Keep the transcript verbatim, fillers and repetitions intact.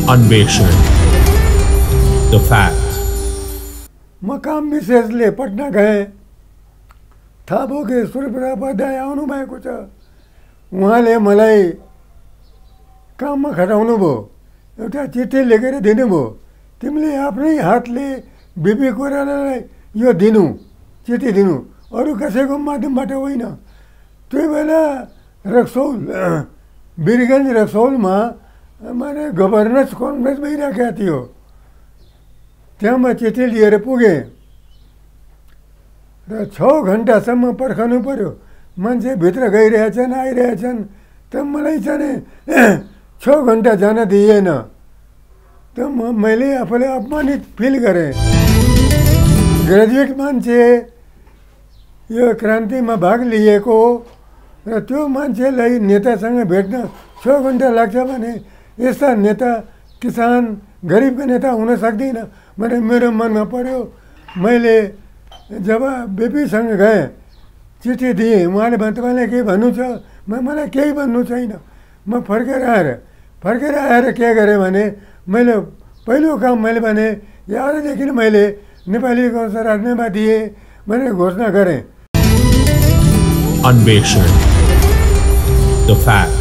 अन्वेषण the fact. म काम विशेषले पटना गएँ। थाहा भयो कि सूर्यप्रताप उपाध्याय आउनु भएको छ। उहाँले मलाई काममा खटाउनु भयो। एउटा चिठी लेखेर दिनुभयो, तिमीले आफ्नै हातले बिपी कोइरालालाई यो दिनु, चिठी दिनु, अरू कसैको माध्यमबाट होइन। त्यो बेला रक्सौल वीरगञ्ज रक्सौलमा माने गभर्नर्स कन्फरेन्स भइरहेको थियो। त्यहाँ म चिठी लिएर पुगेँ र छ घन्टासम्म पर्खनु पर्यो। मान्छे भित्र गइरहेछन् आइरहेछन्, त मलाई चाहिँ छ घन्टा जान दिएन। त म मैले आफूले अपमानित फिल गरेँ। ग्रेजुएट मान्छे, यो क्रान्तिमा भाग लिएको र त्यो मान्छेलाई नेतासँग भेट्न छ घन्टा लाग्छ भने यस्ता नेता किसान गरिबको नेता हुन सक्दैन भने मेरो मनमा पर्यो। मैले जब बिपीसँग गएँ, चिठी दिएँ, उहाँले भने तपाईँलाई केही भन्नु छ? म मलाई केही भन्नु छैन। म फर्केर आएर फर्केर आएर के गरेँ भने मैले पहिलो काम मैले भने आजदेखि मैले नेपाली काङ्ग्रेस राजनीतिमा दिएँ भनेर घोषणा गरेँ। अन्वेषण द फ्याक्ट।